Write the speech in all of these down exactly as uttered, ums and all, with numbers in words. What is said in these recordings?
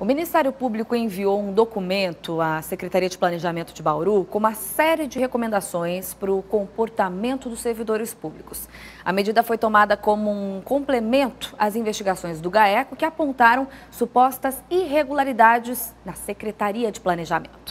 Ministério Público enviou um documento à Secretaria de Planejamento de Bauru com uma série de recomendações para o comportamento dos servidores públicos. A medida foi tomada como um complemento às investigações do GAECO, que apontaram supostas irregularidades na Secretaria de Planejamento.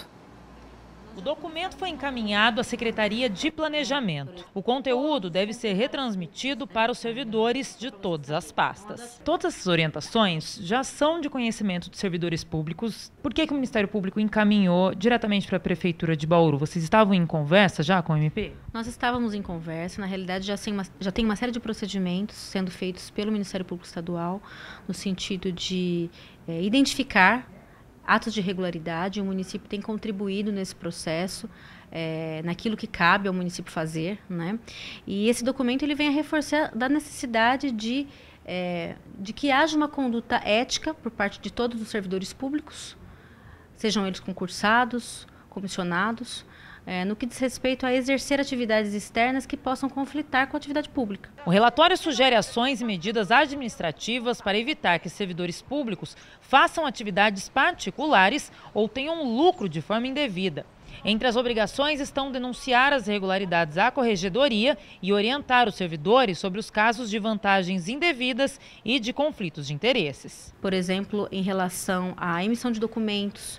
O documento foi encaminhado à Secretaria de Planejamento. O conteúdo deve ser retransmitido para os servidores de todas as pastas. Todas essas orientações já são de conhecimento dos servidores públicos. Por que que o Ministério Público encaminhou diretamente para a Prefeitura de Bauru? Vocês estavam em conversa já com o M P? Nós estávamos em conversa. Na realidade, já tem uma, já tem uma série de procedimentos sendo feitos pelo Ministério Público Estadual no sentido de é, identificar atos de irregularidade. O município tem contribuído nesse processo, é, naquilo que cabe ao município fazer, né? E esse documento ele vem a reforçar da necessidade de, é, de que haja uma conduta ética por parte de todos os servidores públicos, sejam eles concursados, comissionados, É, no que diz respeito a exercer atividades externas que possam conflitar com a atividade pública. O relatório sugere ações e medidas administrativas para evitar que servidores públicos façam atividades particulares ou tenham lucro de forma indevida. Entre as obrigações estão denunciar as irregularidades à corregedoria e orientar os servidores sobre os casos de vantagens indevidas e de conflitos de interesses. Por exemplo, em relação à emissão de documentos,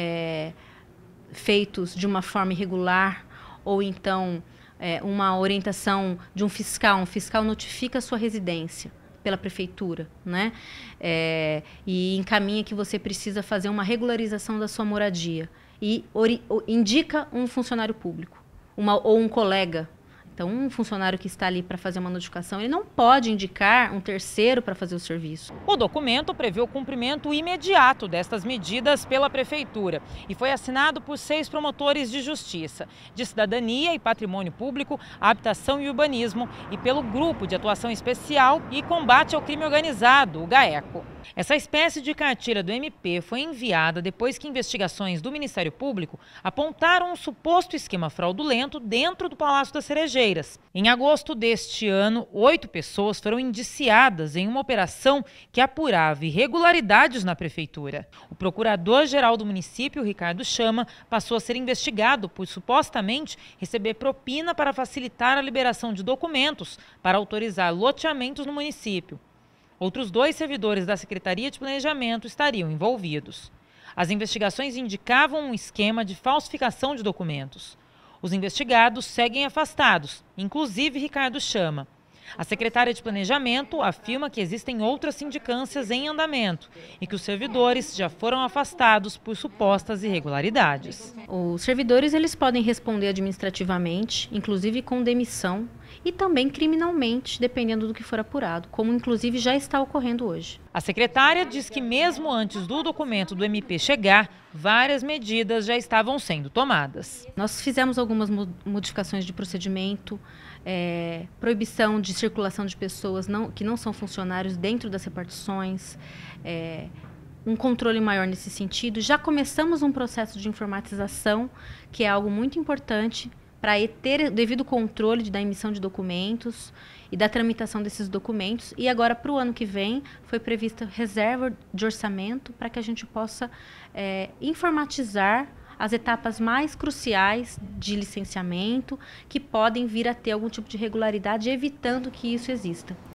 é, feitos de uma forma irregular, ou então é, uma orientação de um fiscal, um fiscal notifica a sua residência pela prefeitura, né? É, e encaminha que você precisa fazer uma regularização da sua moradia e ori, indica um funcionário público, uma, ou um colega. Então, um funcionário que está ali para fazer uma notificação, ele não pode indicar um terceiro para fazer o serviço. O documento prevê o cumprimento imediato destas medidas pela Prefeitura e foi assinado por seis promotores de justiça, de cidadania e patrimônio público, habitação e urbanismo, e pelo Grupo de Atuação Especial e Combate ao Crime Organizado, o GAECO. Essa espécie de cartilha do M P foi enviada depois que investigações do Ministério Público apontaram um suposto esquema fraudulento dentro do Palácio das Cerejeiras. Em agosto deste ano, oito pessoas foram indiciadas em uma operação que apurava irregularidades na prefeitura. O procurador-geral do município, Ricardo Chama, passou a ser investigado por supostamente receber propina para facilitar a liberação de documentos para autorizar loteamentos no município. Outros dois servidores da Secretaria de Planejamento estariam envolvidos. As investigações indicavam um esquema de falsificação de documentos. Os investigados seguem afastados, inclusive Ricardo Chama. A secretária de Planejamento afirma que existem outras sindicâncias em andamento e que os servidores já foram afastados por supostas irregularidades. Os servidores eles podem responder administrativamente, inclusive com demissão, e também criminalmente, dependendo do que for apurado, como inclusive já está ocorrendo hoje. A secretária diz que mesmo antes do documento do M P chegar, várias medidas já estavam sendo tomadas. Nós fizemos algumas modificações de procedimento, é, proibição de circulação de pessoas não, que não são funcionários dentro das repartições, é, um controle maior nesse sentido. Já começamos um processo de informatização, que é algo muito importante, para ter devido controle da emissão de documentos e da tramitação desses documentos. E agora, para o ano que vem, foi prevista reserva de orçamento para que a gente possa é, informatizar as etapas mais cruciais de licenciamento que podem vir a ter algum tipo de irregularidade, evitando que isso exista.